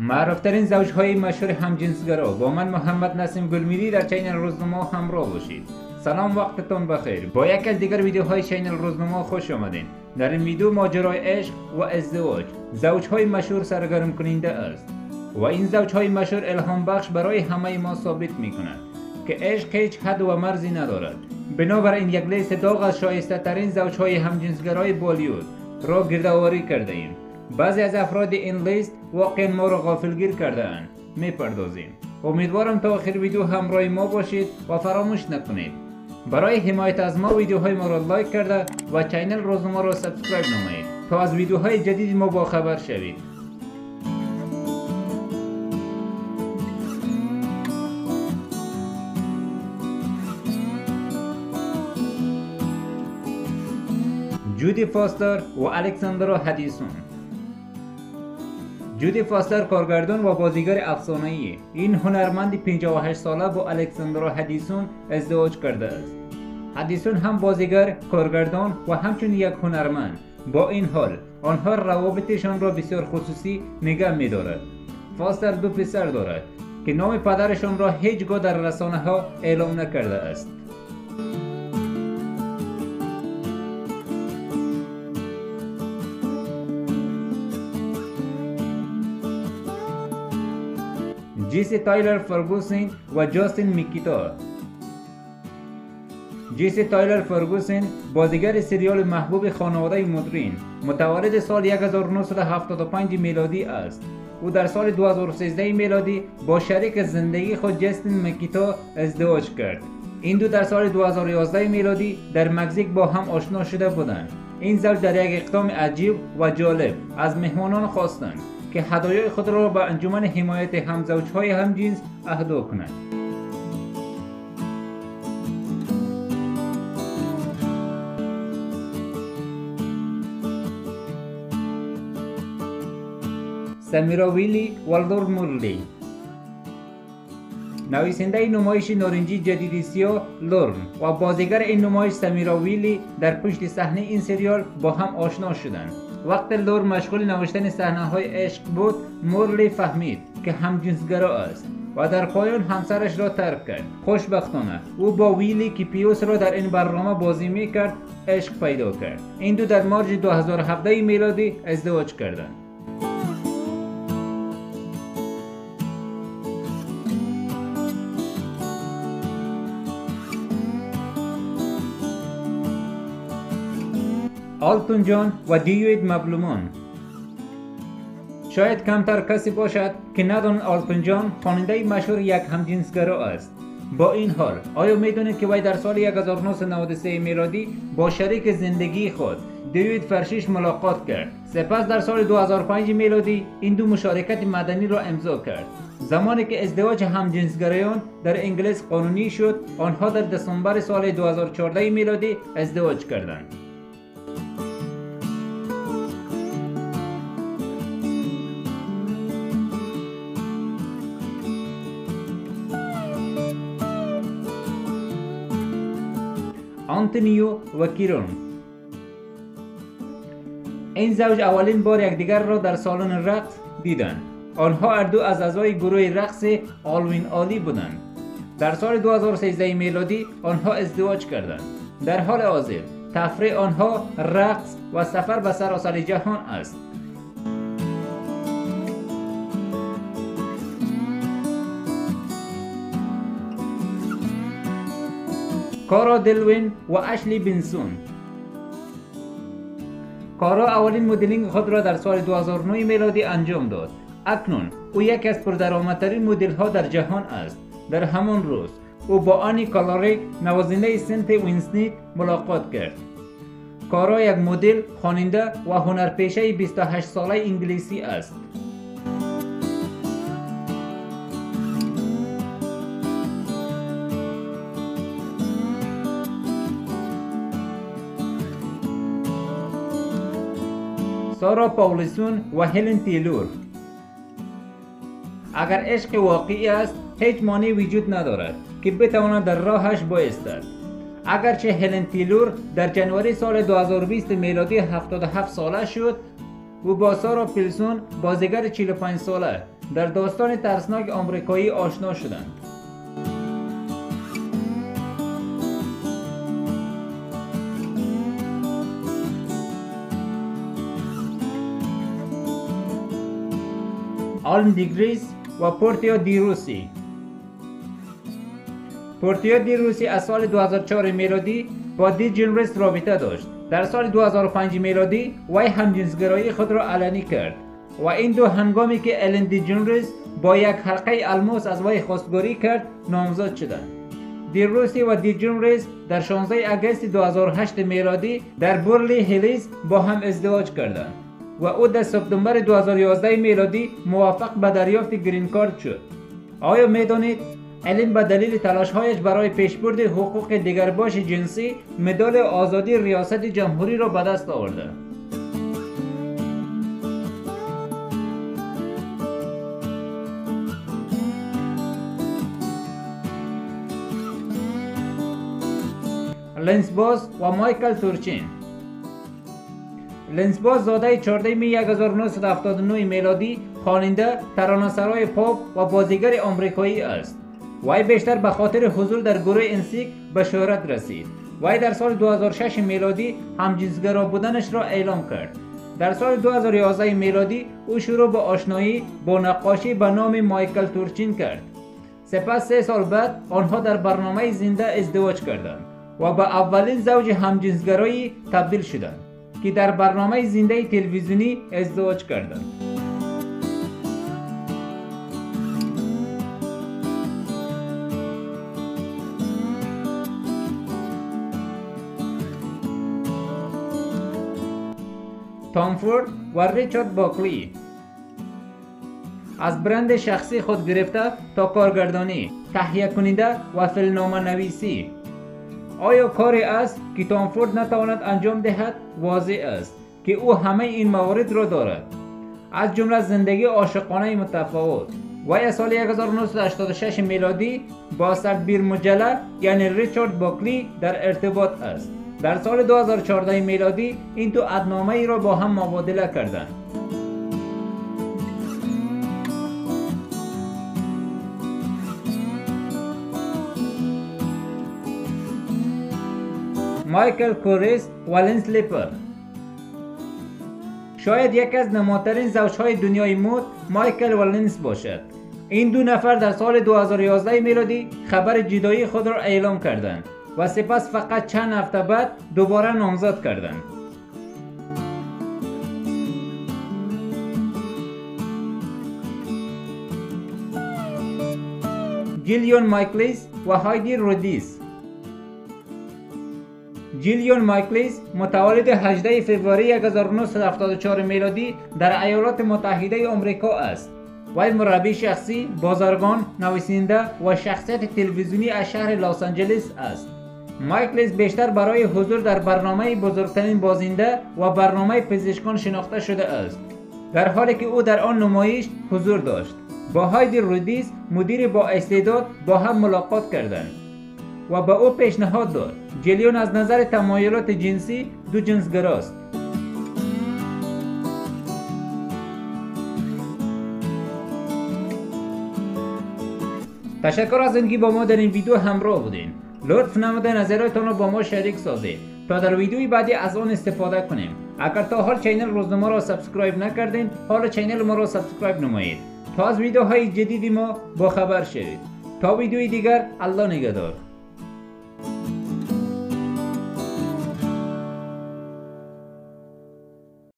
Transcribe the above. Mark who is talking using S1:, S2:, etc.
S1: معروفترین زوجهای مشهور همجنسگرا با من محمد نسیم گلمیری در چینل روزنما همراه باشید. سلام، وقتتون بخیر. با یک از دیگر ویدیوهای چینل روزنما خوش آمدین. در این ویدیو ماجرای عشق و ازدواج زوجهای مشهور سرگرم کننده است و این زوجهای مشهور الهام بخش برای همه ما ثابت می کند که عشق هیچ حد و مرزی ندارد. بنابراین یک لیست داغ از شایسته ترین زوجهای همجنسگرای بالیوود را گردآوری کرده ایم. بعضی از افراد این لیست واقعا ما را غافلگیر کرده اند. میپردازیم. امیدوارم تا آخر ویدیو همراه ما باشید و فراموش نکنید برای حمایت از ما ویدیوهای ما را لایک کرده و چینل روزنما را سابسکرایب نمایید تا از ویدیوهای جدید ما با خبر شوید. جودی فاستر و الکساندرا هدیسون. جودی فاستر کارگردان و بازیگر افسانه‌ای این هنرمند 58 ساله با الکساندرا هدیسون ازدواج کرده است. هدیسون هم بازیگر، کارگردان و همچنین یک هنرمند. با این حال آنها روابطشان را بسیار خصوصی نگه می‌دارد. فاستر دو پسر دارد که نام پدرشان را هیچگاه در رسانه‌ها اعلام نکرده است. جیسی تایلر فرگوسن و جاستین میکیتا. جیسی تایلر فرگوسن بازیگر سریال محبوب خانواده مدرین متولد سال 1975 میلادی است. او در سال 2013 میلادی با شریک زندگی خود جاستین میکیتا ازدواج کرد. این دو در سال 2011 میلادی در مکزیک با هم آشنا شده بودند. این زوج در یک اقدام عجیب و جالب از مهمانان خواستند که هدایای خود را به انجمن حمایت همزوجهای همجنس اهدا کنند. سمیرا ویلی و لورن مورلی. نویسنده نمایش نارنجی جدید سیاه لورن و بازیگر این نمایش سمیرا ویلی در پشت صحنه این سریال با هم آشنا شدند. وقتی لورن مشغول نوشتن صحنه‌های عشق بود، مورلی فهمید که همجنسگرا است و در پایان همسرش را ترک کرد. خوشبختانه او با ویلی که پیوس را در این برنامه بازی می‌کرد عشق پیدا کرد. این دو در مارس 2017 میلادی ازدواج کردند. آلتون جان و دیوید مبلومان. شاید کمتر کسی باشد که نداند آلتون جان خواننده مشهور یک همجنسگرا است. با این حال آیا میدونید که وی در سال 1993 میلادی با شریک زندگی خود دیوید فرشیش ملاقات کرد. سپس در سال 2005 میلادی این دو مشارکت مدنی را امضا کرد. زمانی که ازدواج همجنسگرایان در انگلیس قانونی شد، آنها در دسامبر سال 2014 میلادی ازدواج کردند. آنتونیو و کیرون. این زوج اولین بار یکدیگر را در سالن رقص دیدند. آنها هر دو از اعضای گروه رقص آلوین آلی بودند. در سال 2013 میلادی آنها ازدواج کردند. در حال حاضر تفریح آنها رقص و سفر به سراسر جهان است. کارا دلوین و اشلی بنسون. کارا اولین مدلینگ خود را در سال 2009 میلادی انجام داد. اکنون او یکی از پردرآمدترین مدل ها در جهان است. در همان روز او با آنی کالاریک نوازنده سنت وینسنیت ملاقات کرد. کارا یک مدل، خواننده و هنرپیشه 28 ساله انگلیسی است. سارا پاولیسون و هلن تیلور. اگر عشق واقعی است هیچ مانعی وجود ندارد که بتواند در راهش بایستد. اگرچه هلن تیلور در جنوری سال 2020 میلادی 77 ساله شد، او با سارا پیلسون بازیگر 45 ساله در داستان ترسناک آمریکایی آشنا شدند. آلم دیگریس و پورتیو دی روسی. پورتیو دی روسی از سال 2004 میلادی با دی جنریس رابطه داشت. در سال 2005 میلادی وی همجنسگرایی خود را علنی کرد و این دو هنگامی که الن دی جنریس با یک حلقه الماس از وی خواستگاری کرد نامزد شدند. دی روسی و دی جنریس در 16 آگوست 2008 میلادی در بورلی هیلیز با هم ازدواج کردند و او در سپتامبر 2011 میلادی موفق به دریافت گرین کارت شد. آیا میدانید الن به دلیل تلاش‌هایش برای پیشبرد حقوق دیگرباش جنسی مدال آزادی ریاست جمهوری را به دست آورده؟ لنس باز و مایکل تورچین. لنس باز زاده 14 می 1979 میلادی خواننده، ترانه‌سرای پاپ و بازیگر آمریکایی است. وی بیشتر به خاطر حضور در گروه انسیک به شهرت رسید. وی در سال 2006 میلادی همجنسگرا بودنش را اعلام کرد. در سال 2011 میلادی او شروع به آشنایی با نقاشی به نام مایکل تورچین کرد. سپس 3 سال بعد آنها در برنامه زنده ازدواج کردند و به اولین زوج همجنسگرایی تبدیل شدند که در برنامه زنده تلویزیونی ازدواج کردند. تام فورد و ریچارد باکلی. از برند شخصی خود گرفته تا کارگردانی، تهیه کننده و فیلمنامه نویسی. آیا کاری است که تام فورد نتواند انجام دهد؟ واضح است که او همه این موارد را دارد، از جمله زندگی عاشقانه متفاوت. وی از سال 1986 میلادی با سردبیر مجله یعنی ریچارد باکلی در ارتباط است. در سال 2014 میلادی این دو عقدنامه ای را با هم مبادله کردند. مایکل کوریس و لنس لیپر. شاید یکی از نمادترین زوجهای دنیای مد مایکل و لنس باشد. این دو نفر در سال 2011 میلادی خبر جدایی خود را اعلام کردند و سپس فقط چند هفته بعد دوباره نامزد کردند. جیلیون مایکلیس و هایدی رودیس. جیلیون مایکلیس متولد 18 فوریه 1974 میلادی در ایالات متحده آمریکا است. وی مربی شخصی، بازرگان، نویسنده و شخصیت تلویزیونی از شهر لس آنجلس است. مایکلیس بیشتر برای حضور در برنامه بزرگترین بازنده و برنامه پزشکان شناخته شده است، در حالی که او در آن نمایش حضور داشت. با هایدی رودیس مدیر با استعداد با هم ملاقات کردند و به او پیشنهاد داد. جیلیون از نظر تمایلات جنسی دو جنسگراست. تشکر از اینکه با ما در این ویدیو همراه بودین. لطف نموده نظراتتان را با ما شریک سازید تا در ویدیوی بعدی از آن استفاده کنیم. اگر تا حال چینل روزنامه را سابسکرایب نکردین، حالا چینل ما را سابسکرایب نمایید تا از ویدیوهای جدید ما با خبر شوید. تا ویدیوی دیگر، الله نگهدار.